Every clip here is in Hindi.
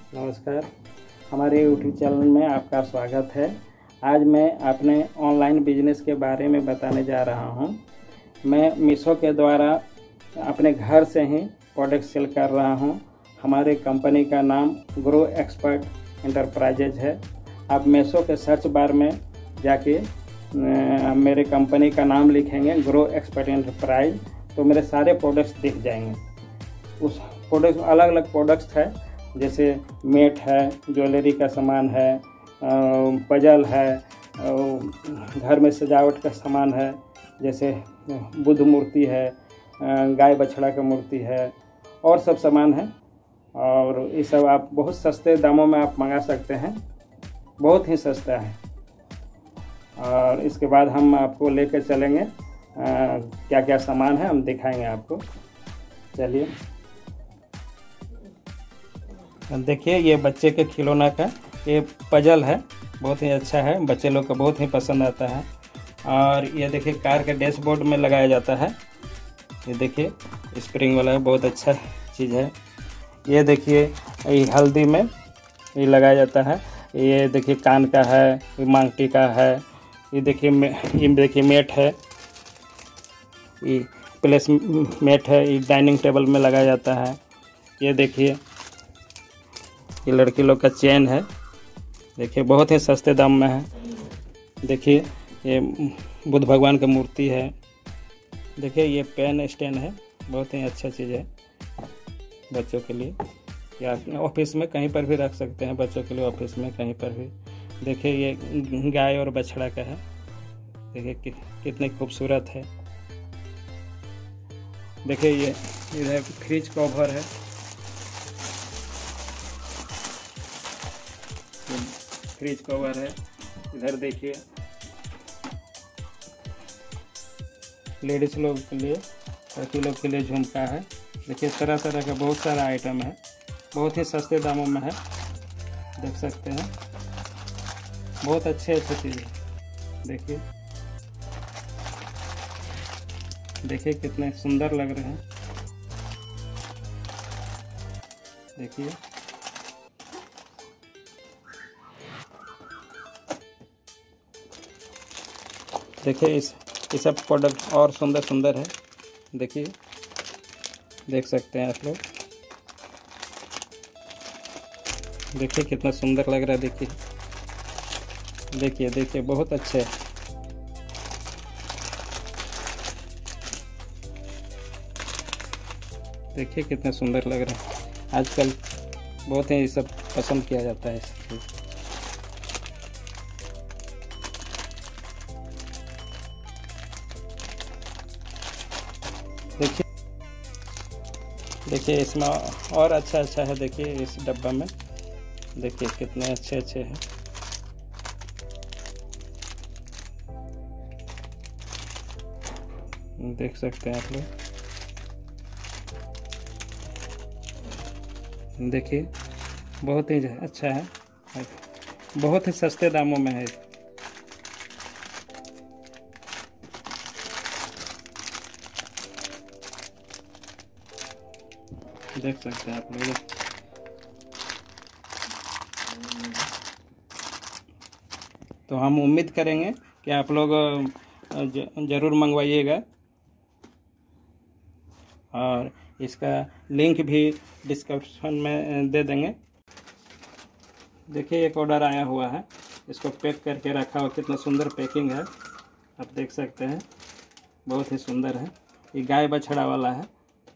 नमस्कार, हमारे यूट्यूब चैनल में आपका स्वागत है। आज मैं अपने ऑनलाइन बिजनेस के बारे में बताने जा रहा हूं। मैं मीशो के द्वारा अपने घर से ही प्रोडक्ट सेल कर रहा हूं। हमारे कंपनी का नाम ग्रो एक्सपर्ट एंटरप्राइजेज है। आप मीशो के सर्च बार में जाके मेरे कंपनी का नाम लिखेंगे ग्रो एक्सपर्ट एंटरप्राइज, तो मेरे सारे प्रोडक्ट्स दिख जाएंगे। उस प्रोडक्ट अलग अलग प्रोडक्ट्स है, जैसे मेट है, ज्वेलरी का सामान है, पजल है, घर में सजावट का सामान है, जैसे बुद्ध मूर्ति है, गाय बछड़ा का मूर्ति है, और सब सामान है। और ये सब आप बहुत सस्ते दामों में आप मंगा सकते हैं, बहुत ही सस्ता है। और इसके बाद हम आपको लेकर चलेंगे, क्या क्या सामान है हम दिखाएंगे आपको। चलिए देखिए, ये बच्चे के खिलौना का ये पजल है, बहुत ही अच्छा है, बच्चे लोग को बहुत ही पसंद आता है। और ये देखिए कार के डैशबोर्ड में लगाया जाता है। ये देखिए स्प्रिंग वाला है, बहुत अच्छा चीज़ है। ये देखिए ये हल्दी में ये लगाया जाता है। ये देखिए कान का है, ये मांगटी का है। ये देखिए मेट है, ये प्लेस मेट है, ये डाइनिंग टेबल में लगाया जाता है। ये देखिए ये लड़की लोग का चेन है, देखिए बहुत ही सस्ते दाम में है। देखिए ये बुद्ध भगवान की मूर्ति है। देखिए ये पेन स्टैंड है, बहुत ही अच्छा चीज़ है बच्चों के लिए, या ऑफिस में कहीं पर भी रख सकते हैं बच्चों के लिए, ऑफिस में कहीं पर भी। देखिए ये गाय और बछड़ा का है, देखिए कितनी खूबसूरत है। देखिए ये इधर फ्रिज कवर है, फ्रिज कवर है। इधर देखिए लेडीज लोग के लिए, लड़की लोग के लिए झुमका है। देखिए तरह तरह का बहुत सारा आइटम है, बहुत ही सस्ते दामों में है, देख सकते हैं। बहुत अच्छे चीज़ है। देखिए कितने सुंदर लग रहे हैं। देखिए देखिए ये सब प्रोडक्ट और सुंदर है। देखिए देख सकते हैं आप लोग, देखिए कितना सुंदर लग रहा है। देखिए बहुत अच्छे है। देखिए कितना सुंदर लग रहा है। आजकल बहुत ही ये सब पसंद किया जाता है। देखिए इसमें और अच्छा है। देखिए इस डब्बा में देखिए कितने अच्छे हैं। देख सकते हैं आप लोग, देखिए बहुत ही अच्छा है, बहुत ही सस्ते दामों में है। देख सकते हैं आप लोग। तो हम उम्मीद करेंगे कि आप लोग ज़रूर मंगवाइएगा, और इसका लिंक भी डिस्क्रिप्शन में दे देंगे। देखिए एक ऑर्डर आया हुआ है, इसको पैक करके रखा हुआ, कितना सुंदर पैकिंग है, आप देख सकते हैं, बहुत ही सुंदर है। ये गाय बछड़ा वाला है,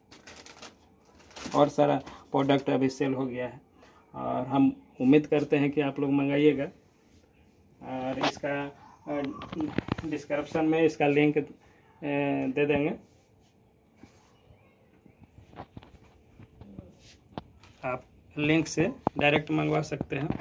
और सारा प्रोडक्ट अभी सेल हो गया है, और हम उम्मीद करते हैं कि आप लोग मंगाइएगा। और इसका डिस्क्रिप्शन में इसका लिंक दे देंगे, आप लिंक से डायरेक्ट मंगवा सकते हैं।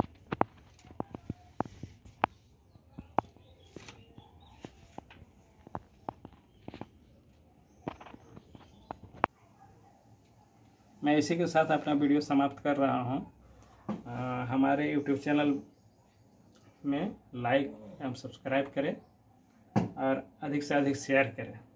मैं इसी के साथ अपना वीडियो समाप्त कर रहा हूं। हमारे यूट्यूब चैनल में लाइक एवं सब्सक्राइब करें, और अधिक से अधिक शेयर करें।